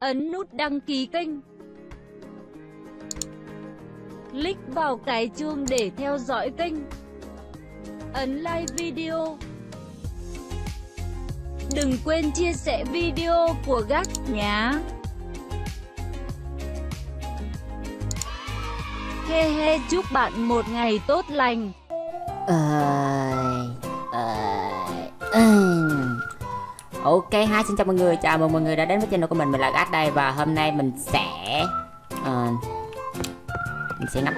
Ấn nút đăng ký kênh. Click vào cái chuông để theo dõi kênh. Ấn like video. Đừng quên chia sẻ video của Gác nhá. He he, chúc bạn một ngày tốt lành. Ok, xin chào mọi người, chào mừng mọi người đã đến với channel của mình là Gác đây. Và hôm nay mình sẽ ngắm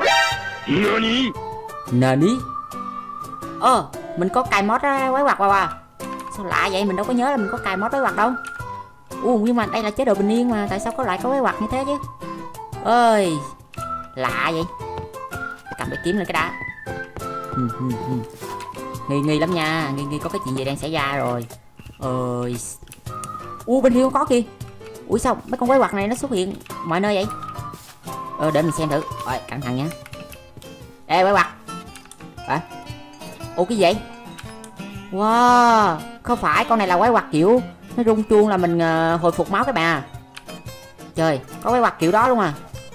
Nani. Mình có cài mod quái quạt vào à? Sao lạ vậy, mình đâu có nhớ là mình có cài mod quái quạt đâu. Nhưng mà đây là chế độ bình yên mà, tại sao có lại có quái quạt như thế chứ? Ơi, lạ vậy. Cầm cái kiếm lên cái đã. Nghi lắm nha, nghi có cái chuyện gì đang xảy ra rồi. Bên kia có kìa. Sao mấy con quái quạt này nó xuất hiện mọi nơi vậy? Để mình xem thử. Rồi, cẩn thận nha. Ê quái quạt. Cái gì vậy? Wow, không phải con này là quái quạt kiểu nó rung chuông là mình hồi phục máu các bạn à. Trời, có quái quạt kiểu đó luôn à.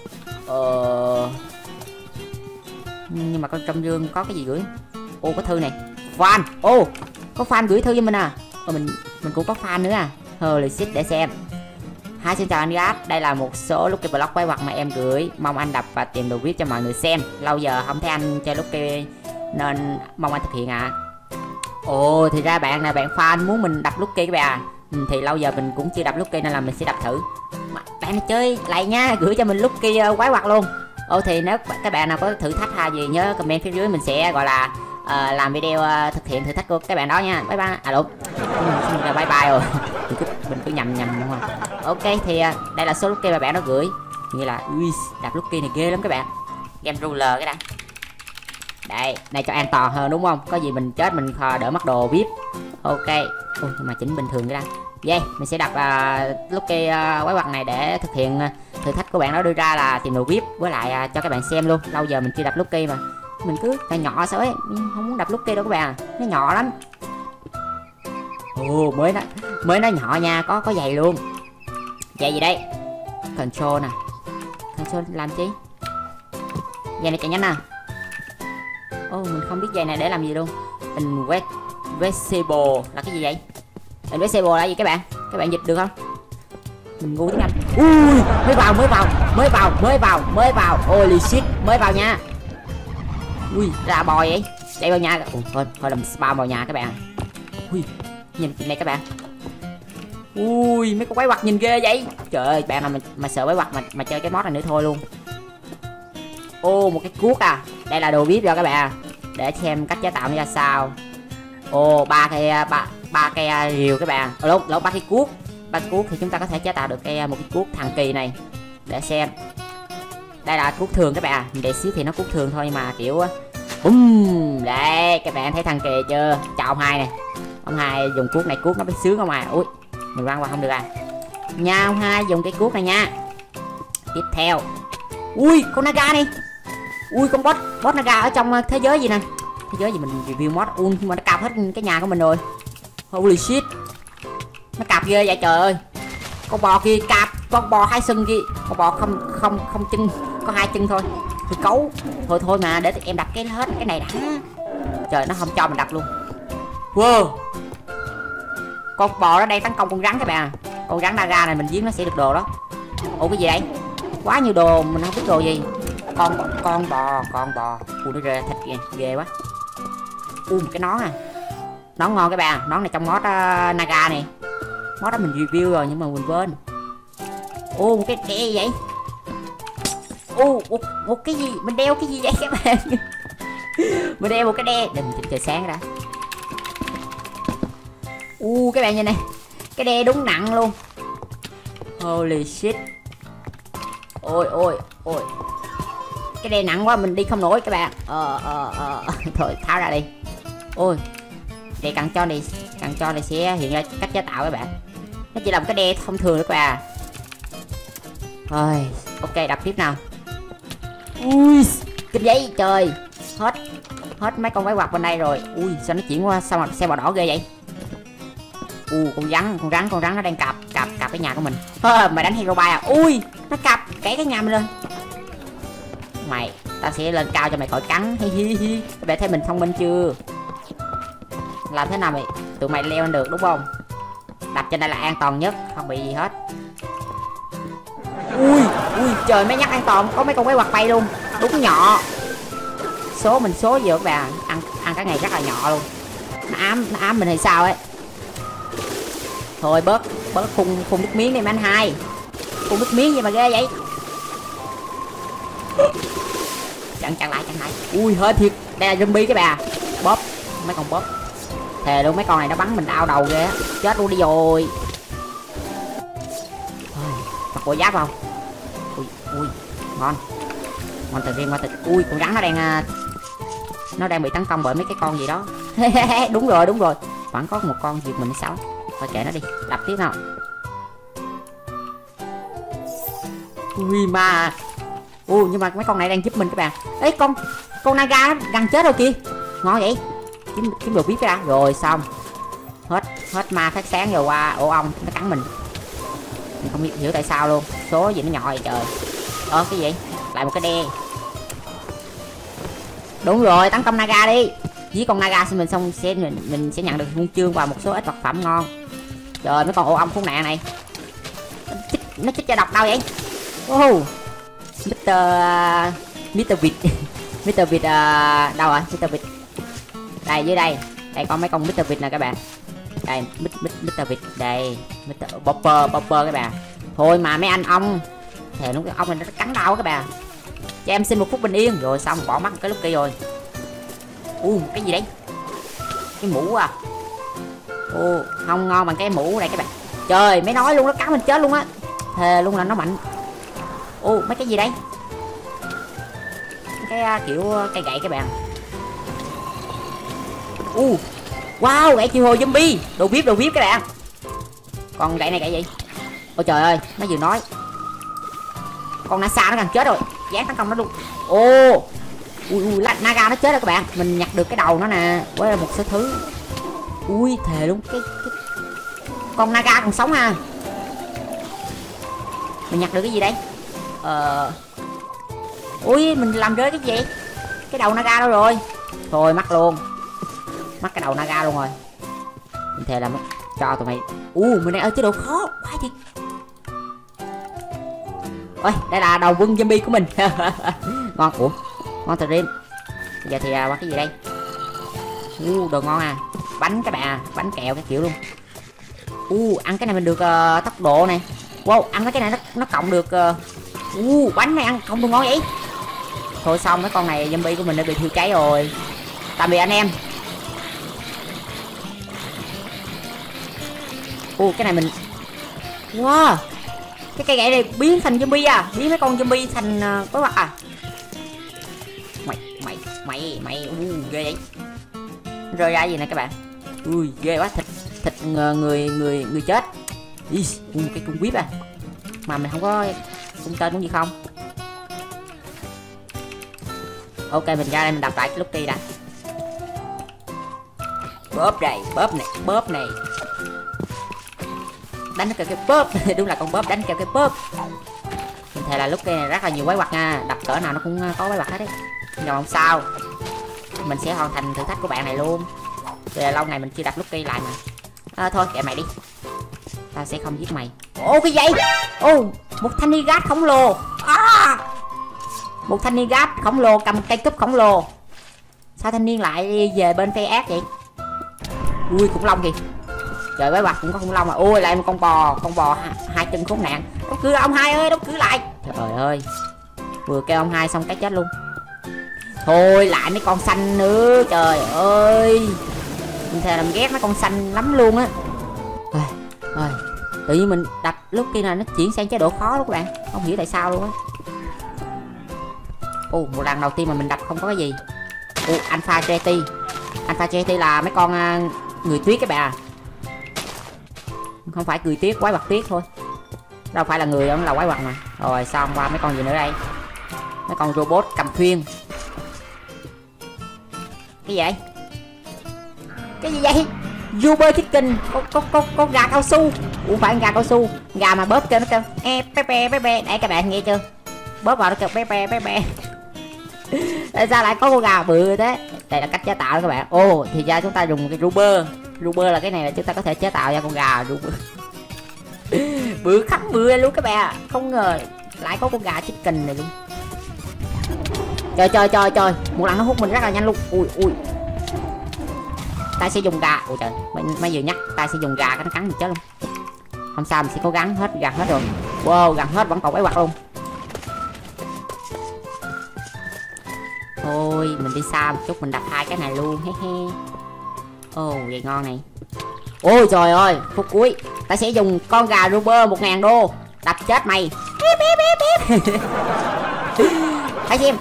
Nhưng mà con trong dương có cái gì gửi? Có thư này. Fan. Có fan gửi thư cho mình à. Mình cũng có fan nữa à. Holy shit, để xem. Xin chào anh Gác, đây là một số Lucky Block quái quạt mà em gửi, mong anh đọc và tìm đồ viết cho mọi người xem. Lâu giờ không thấy anh chơi Lucky nên mong anh thực hiện ạ. Thì ra bạn là bạn fan muốn mình đập Lucky các bạn. Thì lâu giờ mình cũng chưa đập Lucky nên là mình sẽ đập thử. Bạn này chơi lại nha, gửi cho mình Lucky quái quạt luôn. Thì nếu các bạn nào có thử thách gì nhớ comment phía dưới, mình sẽ gọi là làm video thực hiện thử thách của các bạn đó nha. Bye bye. Bye bye rồi. mình cứ nhầm đúng không? Ok, thì đây là số Lucky mà bạn nó gửi. Như là đập Lucky này ghê lắm các bạn. Game ruler cái đã. Đây, này cho an toàn hơn đúng không? Có gì mình chết mình đỡ mất đồ VIP. Ok. Nhưng mà chỉnh bình thường cái đã. Mình sẽ đập Lucky quái quạt này để thực hiện thử thách của bạn đó đưa ra là tìm đồ VIP, với lại cho các bạn xem luôn. Lâu giờ mình chưa đập Lucky mà. Mình cứ nhỏ sao ấy, không muốn đập Lucky đâu các bạn. Nó nhỏ lắm. Mới nó nhỏ nha, có giày luôn. Giày gì đây? Control nè. Control làm chi? Giày này chạy nhanh nè. Mình không biết giày này để làm gì luôn. Invisible là cái gì vậy? Invisible là gì các bạn? Các bạn dịch được không? Mình ngu tiếng Anh. Mới vào. Holy shit, mới vào nha. Ra bò vậy. Chạy vào nhà. Thôi làm spam vào nhà các bạn. Nhìn này các bạn. Mấy con quái quạt nhìn ghê vậy. Trời ơi, bạn nào mà sợ quái quạt mà chơi cái mod này nữa thôi luôn. Một cái cuốc à. Đây là đồ VIP cho các bạn. Để xem cách chế tạo như ra sao. ba cây rìu các bạn. Ba cái cuốc. Ba cuốc thì chúng ta có thể chế tạo được một cái cuốc thần kỳ này. Để xem. Đây là cuốc thường các bạn. Để xíu thì nó cuốc thường thôi, nhưng mà kiểu đây các bạn thấy thần kỳ chưa? Chào ông Hai nè. Ông Hai dùng cuốc này, cuốc nó mới sướng không à. Mình quăng qua không được à. Nha, ông Hai dùng cái cuốc này nha. Tiếp theo. Con Naga này. Con boss Naga ở trong thế giới gì nè. Thế giới gì mình review mod. Nhưng mà nó cạp hết cái nhà của mình rồi. Holy shit. Nó cạp ghê vậy trời ơi. Con bò kia cạp, con bò hai sừng kia. Con bò không chân, có hai chân thôi. Thì cấu. Thôi mà để em đập hết cái này đã. Trời, nó không cho mình đập luôn. Con bò nó đang tấn công con rắn các bạn. Con rắn Naga này mình giết nó sẽ được đồ đó. Cái gì vậy? Quá nhiều đồ mình không biết đồ gì. Con bò. Nó ra thịt kìa, ghê quá. Một cái nón à. Nón ngon các bạn. Nón này trong mod Naga này. Mod đó mình review rồi nhưng mà mình quên. Một cái đe gì vậy? Một cái gì? Mình đeo cái gì vậy các bạn? Mình đeo một cái đe. Để mình chỉnh trời sáng đã. Các bạn nhìn này. Cái đe đúng nặng luôn. Holy shit. Cái đe nặng quá mình đi không nổi các bạn. Thôi tháo ra đi. Đe cần cho này sẽ hiện ra cách chế tạo các bạn. Nó chỉ là một cái đe thông thường nữa các bạn. Ok, đập tiếp nào. Kinh giấy trời. Hết mấy con quái quạt bên đây rồi. Sao nó chuyển qua sao mà xe màu đỏ ghê vậy? Con rắn nó đang cạp đập cái nhà của mình. Mày đánh hero bay à? Ui, nó cặp kẻ cái nhà mình lên. Mày, tao sẽ lên cao cho mày khỏi cắn. Các bạn thấy mình thông minh chưa? Làm thế nào mày tụi mày leo lên được đúng không? Đập trên đây là an toàn nhất, không bị gì hết. Ui trời, mấy nhắc an toàn, có mấy con quái vật bay luôn. Đúng nhỏ. Số mình số vừa các bạn, ăn cái này rất là nhỏ luôn. Nó ám mình hay sao ấy. Thôi bớt phun nước miếng đi mấy anh hai. Phun nước miếng gì mà ghê vậy. Chặn lại. Ui hơi thiệt, đây là zombie cái bà. Bóp, mấy con bóp. Thề luôn, mấy con này nó bắn mình đau đầu ghê á. Chết luôn đi rồi. Mặc bộ giáp không? Ui ngon từ riêng qua từ. Ui con rắn nó đang bị tấn công bởi mấy cái con gì đó. đúng rồi vẫn có một con diệt mình sao. Thôi kệ nó đi, đập tiếp nào. Ui mà nhưng mà mấy con này đang giúp mình các bạn. Ấy con naga nó gần chết rồi kìa. Ngon vậy. Kiếm đồ VIP ra rồi xong. Hết ma phát sáng rồi qua ổ ong nó cắn mình không hiểu tại sao luôn. Số gì nó nhỏ vậy trời. Cái gì lại một cái đe. Đúng rồi, tấn công naga đi. Với con naga mình xong mình sẽ nhận được huân chương và một số ít vật phẩm ngon. Trời, mấy con ổ ong khốn nạn này nó chích cho độc đâu vậy. Mr. Vịt Mr. Vịt đâu rồi Mr. Vịt? Đây dưới đây có mấy con Mr. Vịt nè các bạn. Đây Mr. Vịt đây, Mr. Bopper các bạn. Thôi mà mấy anh ong thề lúc cái ong này nó cắn đau các bạn. Cho em xin một phút bình yên rồi xong bỏ mắt cái lúc kia rồi. Cái gì đấy? Cái mũ à? Không ngon bằng cái mũ này các bạn. Trời, mấy nói luôn, nó cắn mình chết luôn á. Thề luôn là nó mạnh. Mấy cái gì đấy? Cái kiểu cây gậy các bạn. Wow, gậy chiêu hồi zombie. Đồ VIP các bạn. Còn gậy này gậy gì? Ôi trời ơi, nó vừa nói. Con Nasa nó gần chết rồi. Dán tấn công nó luôn. Naga nó chết rồi các bạn. Mình nhặt được cái đầu nó nè. Với một số thứ. Thề luôn. Cái con Naga còn sống ha. Mình nhặt được cái gì đấy? Mình làm rơi cái gì? Cái đầu Naga đâu rồi? Thôi mắc luôn. Mắc cái đầu Naga luôn rồi. Mình thề là cho tụi mày. Mình đang ở chế độ khó quá thiệt. Ôi, đây là đầu quân zombie của mình. Ngon. Ngon thật riêng. Bây giờ thì qua cái gì đây? Đồ ngon à. Bánh các bạn à, bánh kẹo cái kiểu luôn. Ăn cái này mình được tốc độ này. Wow, ăn cái này nó cộng được bánh này ăn cộng được ngon vậy. Thôi xong mấy con này zombie của mình đã bị thiêu cháy rồi. Tạm biệt anh em. Cái này mình wow, cái cây gậy này biến thành zombie à, biến mấy con zombie thành có mặt à. Mày ghê vậy. Rơi ra gì nè các bạn. Ghê quá. Thịt người chết. Cái cung quýt à, mà mình không có cung tên cũng gì không. Ok, mình ra đây mình đập lại cái Lucky đã. Bóp này đánh kêu cái bóp. Đúng là con bóp đánh kêu cái bóp. Mình thề là Lucky này rất là nhiều quái vật nha. Đập cỡ nào nó cũng có quái vật hết đấy. Nhưng mà không sao, mình sẽ hoàn thành thử thách của bạn này luôn. Vì là lâu ngày mình chưa đập Lucky lại mà. Thôi kệ mày đi, tao sẽ không giết mày. Cái gì? Một thanh niên gat khổng lồ. Một thanh niên gat khổng lồ cầm cây cúp khổng lồ. Sao thanh niên lại về bên phe ác vậy? Khủng long kìa. Trời, quái vật cũng có khủng long mà. Lại một con bò hai chân khốn nạn. Đóng cửa ông hai ơi, đóng cửa lại. Trời ơi, vừa kêu ông hai xong cái chết luôn. Thôi lại mấy con xanh nữa. Trời ơi, mình thề làm ghét mấy con xanh lắm luôn á. Tự nhiên mình đập lúc kia là nó chuyển sang chế độ khó đó các bạn, không hiểu tại sao luôn á. Một lần đầu tiên mà mình đập không có cái gì. Alpha Jetty là mấy con người tuyết các bạn. Không phải người tuyết, quái vật tuyết thôi, đâu phải là người đâu, là quái vật mà. Rồi xong qua mấy con gì nữa đây? Mấy con robot cầm thuyền. Cái gì vậy? Cái gì vậy? Uber Chicken. Có gà cao su. Phải gà cao su. Gà mà bóp kêu nó kêu pe pe. Đấy các bạn nghe chưa? Bóp vào nó kêu pe pe. Tại sao lại có con gà bự thế? Đây là cách chế tạo đó các bạn. Ồ, thì ra chúng ta dùng cái rubber. Rubber là cái này là chúng ta có thể chế tạo ra con gà rubber. Bự khắp bự luôn các bạn. Không ngờ lại có con gà chicken này luôn. Trời, một lần nó hút mình rất là nhanh luôn. Ui. Ta sẽ dùng gà. Ôi trời, mấy vừa nhắc ta sẽ dùng gà cái nó cắn mình chết luôn. Không sao, mình sẽ cố gắng hết, gần hết rồi. Wow, gần hết vẫn còn cái quạt luôn. Thôi mình đi xa một chút, mình đập 2 cái này luôn. Ồ, vậy ngon này. Ôi trời ơi, phút cuối ta sẽ dùng con gà rubber 1000 đô đập chết mày. Hãy xem.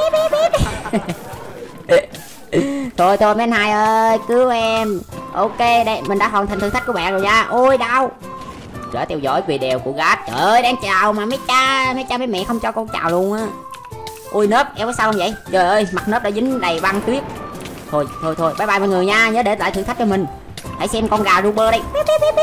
Thôi mấy anh hai ơi, cứu em. Ok, đây mình đã hoàn thành thử thách của bạn rồi nha. Ôi đau. Để theo dõi video của Gat. Trời ơi, đang chào mà mấy cha mấy mẹ không cho con chào luôn á. Ôi nớp, em có sao không vậy? Trời ơi, mặt nớp đã dính đầy băng tuyết. Thôi, bye bye mọi người nha, nhớ để lại thử thách cho mình. Hãy xem con gà rubber đây.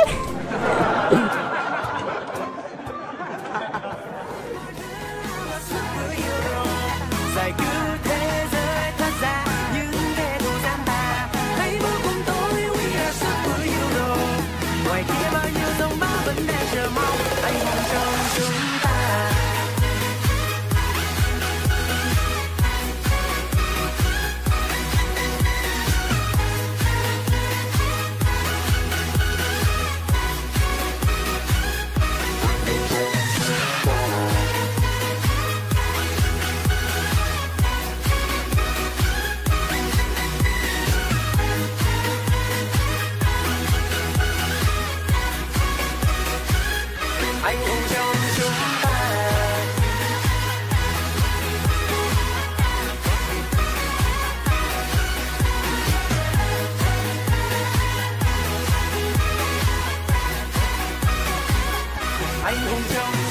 Anh hùng trong chúng ta. Anh hùng trong